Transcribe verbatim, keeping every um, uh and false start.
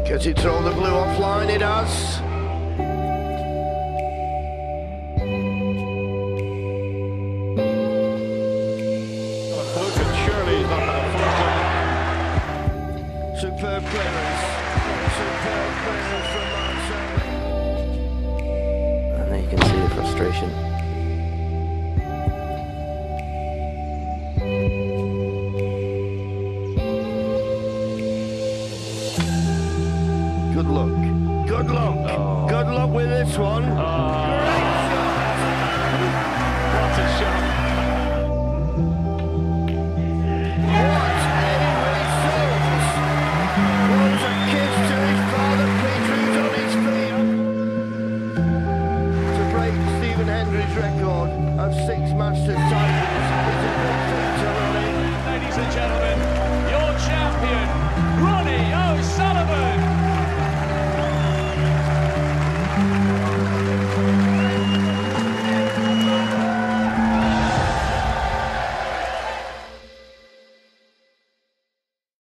Does it throw the blue offline? It has. Superb clearance. Superb clearance from Marcel. And there you can see the frustration. Good luck. Good luck. Oh. Good luck with this one.